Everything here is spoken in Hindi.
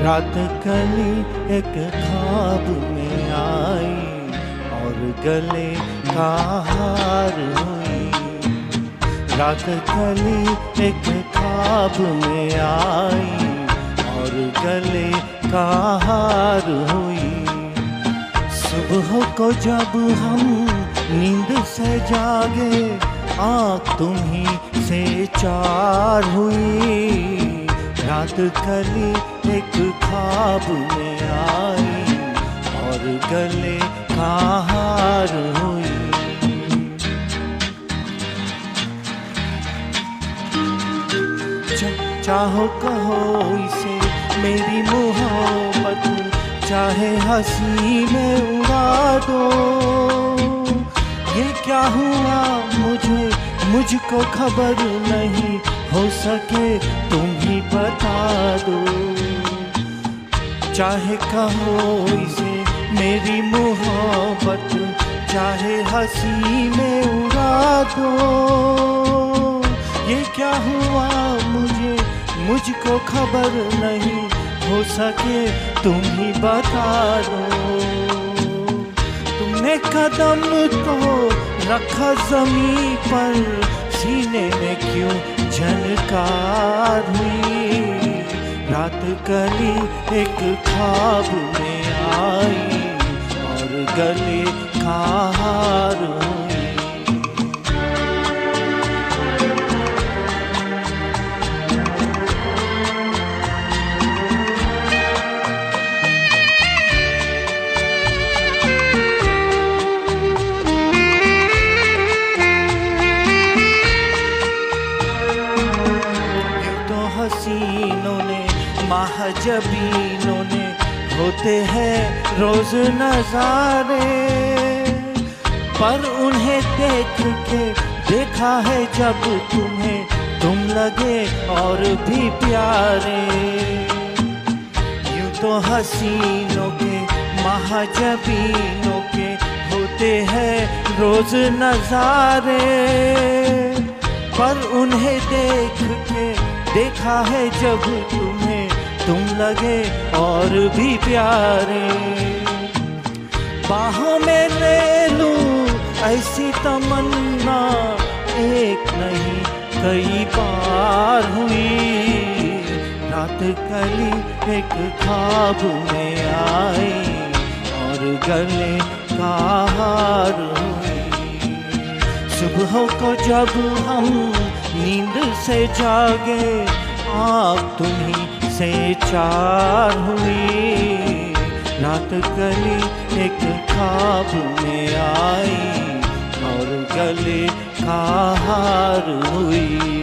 रात कली एक ख्वाब में आई और गले का हार हुई। रात कली एक ख्वाब में आई और गले का हार हुई। सुबह को जब हम नींद से जागे आँख तुम्हीं से चार हुई। रात कली एक ख्वाब में आई और गले का हार हुई। चाहो कहो इसे मेरी मोहब्बत, चाहे हंसी में उड़ा दो। ये क्या हुआ मुझको खबर नहीं, हो सके तुम ही बता दो। चाहे कहो इसे मेरी मोहब्बत, चाहे हंसी में उड़ा दो। ये क्या हुआ मुझको खबर नहीं, हो सके तुम ही बता दो। तुमने कदम तो रखा ज़मीं पर, सीने में क्यों झनकार हुई। रात कली एक ख्वाब में आई और गले का हार हुई। हसीनों ने महजबीनों ने होते हैं रोज नजारे, पर उन्हें देख के देखा है जब तुम्हें, तुम लगे और भी प्यारे। यूं तो हसीनों के महजबीनों के होते हैं रोज नजारे, पर उन्हें देख के देखा है जब तुम्हें, तुम लगे और भी प्यारे। बाहों में ले लूं ऐसी तमन्ना, एक नहीं कई बार हुई। रात कली एक ख्वाब में आई और गले का हार हुई। सुबह को जब हम नींद से जागे आँख तुम्हीं से चार हुई। रात कली एक ख्वाब में आई और गले का हार हुई।